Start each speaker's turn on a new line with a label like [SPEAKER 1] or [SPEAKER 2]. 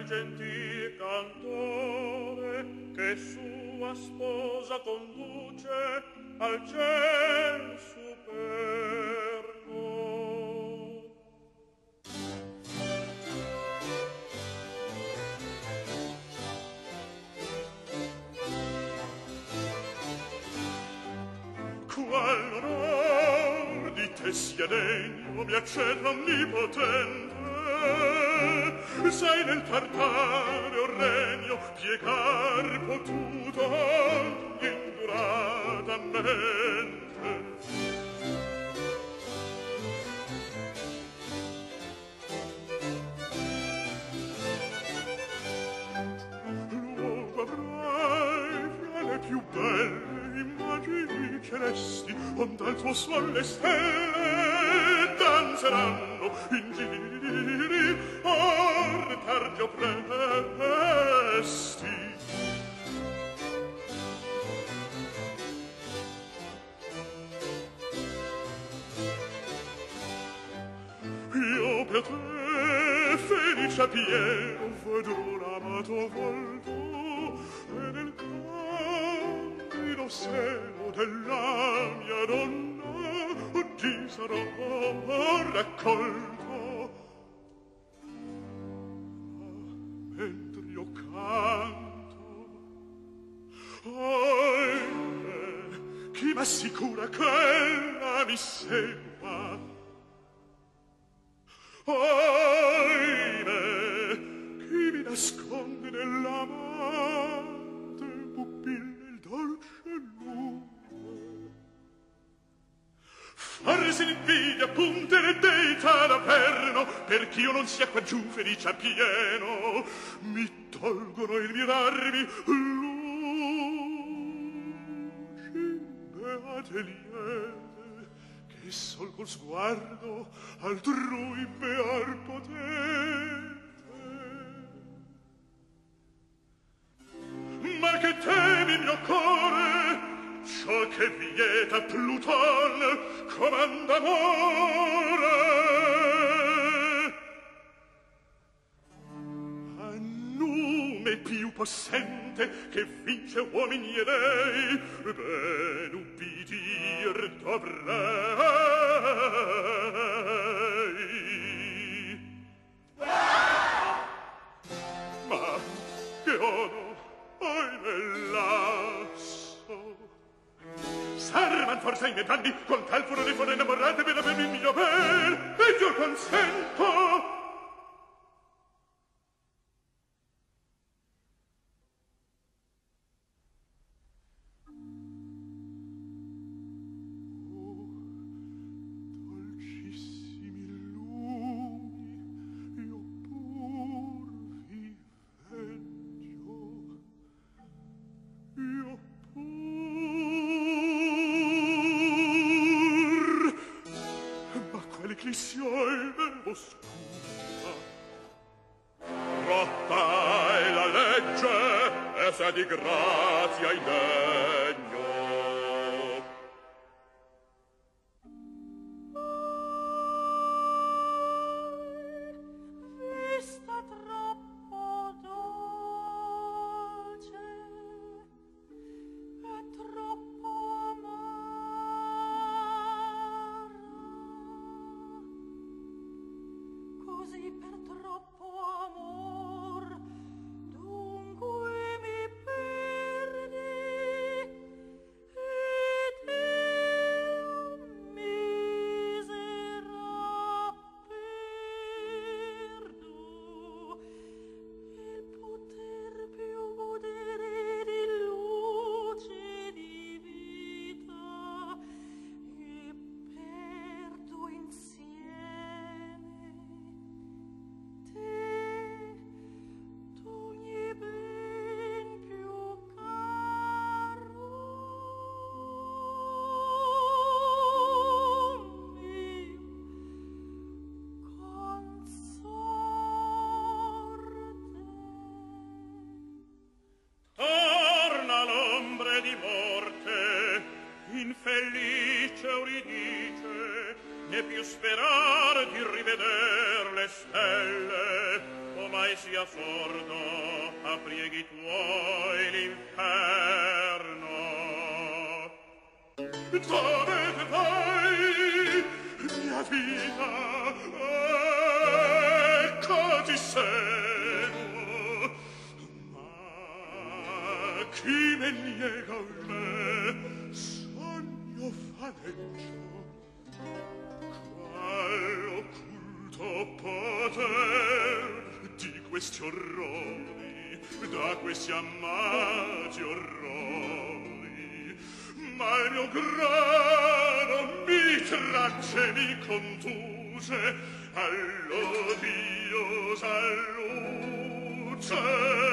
[SPEAKER 1] quel gentil cantore che sua sposa conduce al ciel superno. Qual onor di te sia degno, mi accetta onnipotente, sei nel tartareo regno piegar potuto induratamente. Luogo avrai fra le più belle immagini celesti, onde al tuo suon le stelle danzeranno in giri or tardi o presti. Io per te felice pieno vedrò l'amato volto e nel candido seno della mia donna oggi sarò raccolto. Mentre io canto, chi m'assicura che ella mi segua? Chi mi nasconde nell'amante pupille il dolce lume? Farsi l'invidia punte le deità d'averno, perch'io non sia qua giù felice a pieno, mi tolgono il mirarmi luci beate liete, che sol col sguardo altrui bear potete. Ma che temi mio core, ciò che vieta Pluton comanda amore. A nume più possente che vince uomini e dei, ben ubbidir dovrei. Ma che ono, oimè lasso, s'arman forse i miei danni con tal furore for innamorate per avermi il mio bel, e io consento. Rotta è la legge, e se di grazia indegno.
[SPEAKER 2] Vista troppo dolce e troppo amara, così per troppo amor dunque mi perdi, ed io misera perdo il poter più godere di luce di vita, e perdo insieme te d'ogni ben più caro mio consorte.
[SPEAKER 1] Torna l'ombre di morte, infelice Euridice, né più sperar di riveder le stelle, o mai sia sordo a prieghi tuoi l'inferno. Dove vai, mia vita? Ecco ti seguo. Ma chi me niega me sogno faneggio? Qual occulto poter di questi orrori, da questi amati orrori, ma il mio grano mi tracce, mi conduce all'odiosa luce.